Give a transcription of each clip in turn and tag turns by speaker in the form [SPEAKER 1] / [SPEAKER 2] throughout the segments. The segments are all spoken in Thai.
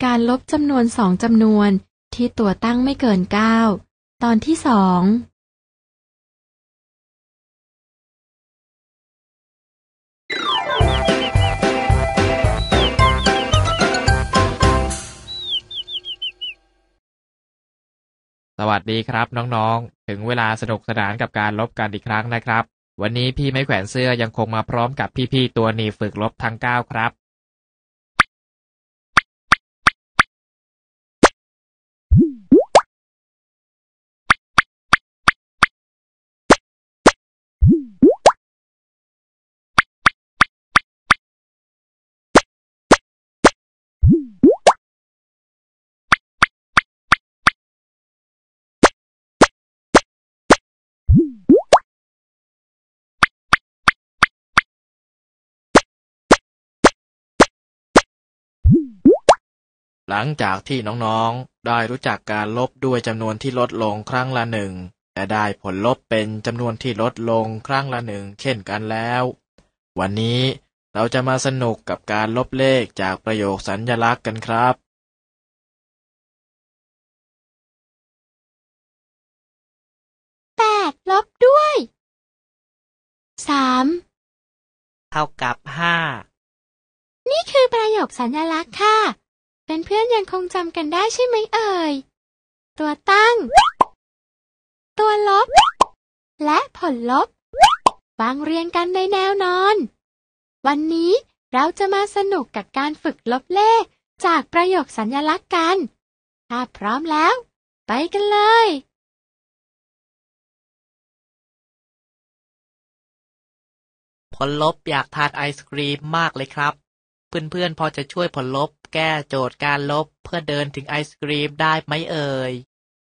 [SPEAKER 1] การลบจำนวน2จำนวนที่ตัวตั้งไม่เกิน9ตอนที่2
[SPEAKER 2] สวัสดีครับน้องๆถึงเวลาสนุกสนานกับการลบกันอีกครั้งนะครับวันนี้พี่ไม้แขวนเสื้อยังคงมาพร้อมกับพี่ๆตัวหนีฝึกลบทั้ง9ครับหลังจากที่น้องๆได้รู้จักการลบด้วยจำนวนที่ลดลงครั้งละ1และได้ผลลบเป็นจำนวนที่ลดลงครั้งละ1เช่นกันแล้ววันนี้เราจะมาสนุกกับการลบเลขจากประโยคสัญลักษณ์กันครับ
[SPEAKER 1] 8ลบด้วย3
[SPEAKER 3] เท่ากับ5
[SPEAKER 1] นี่คือประโยคสัญลักษณ์ค่ะเพื่อนๆยังคงจำกันได้ใช่ไหมเอ่ยตัวตั้งตัวลบและผลลบวางเรียงกันในแนวนอนวันนี้เราจะมาสนุกกับการฝึกลบเลขจากประโยคสัญลักษณ์กันถ้าพร้อมแล้วไปกันเลย
[SPEAKER 3] ผลลบอยากทานไอศกรีมมากเลยครับเพื่อนๆพอจะช่วยผลลบแก้โจทย์การลบเพื่อเดินถึงไอศกรีมได้ไหมเอ่ย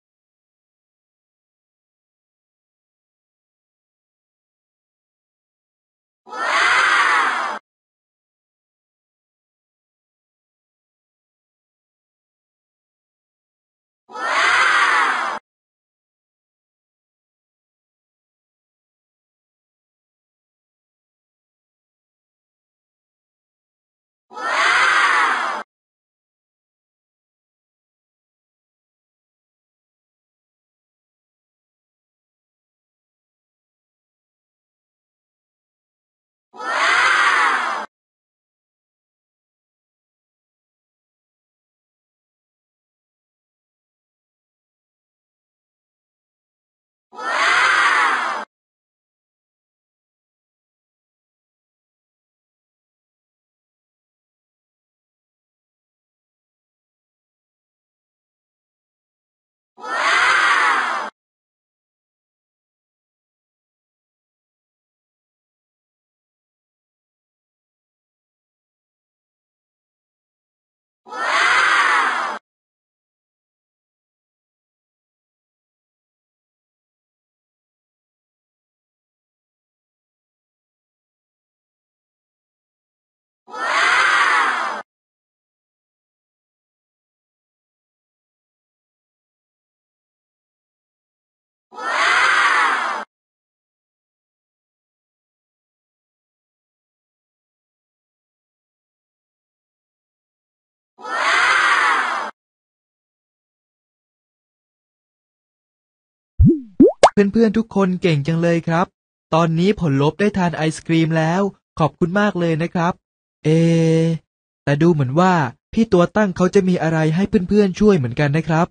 [SPEAKER 4] เพื่อนๆทุกคนเก่งจังเลยครับตอนนี้ผลลบได้ทานไอศกรีมแล้วขอบคุณมากเลยนะครับเอแต่ดูเหมือนว่าพี่ตัวตั้งเขาจะมีอะไรให้เพื่อนๆช่วยเหมือนกันนะครับ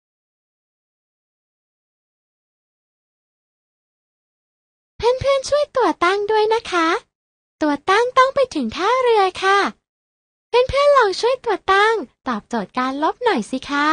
[SPEAKER 1] เพื่อนๆช่วยตัวตั้งด้วยนะคะตัวตั้งต้องไปถึงท่าเรือค่ะเพื่อนๆลองช่วยตัวตั้งตอบโจทย์การลบหน่อยสิคะ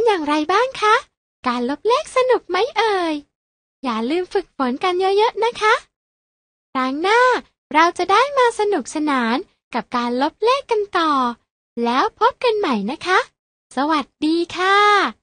[SPEAKER 1] อย่างไรบ้างคะ การลบเลขสนุกไหมเอ่ย อย่าลืมฝึกฝนกันเยอะๆนะคะครั้งหน้าเราจะได้มาสนุกสนานกับการลบเลขกันต่อ แล้วพบกันใหม่นะคะ สวัสดีค่ะ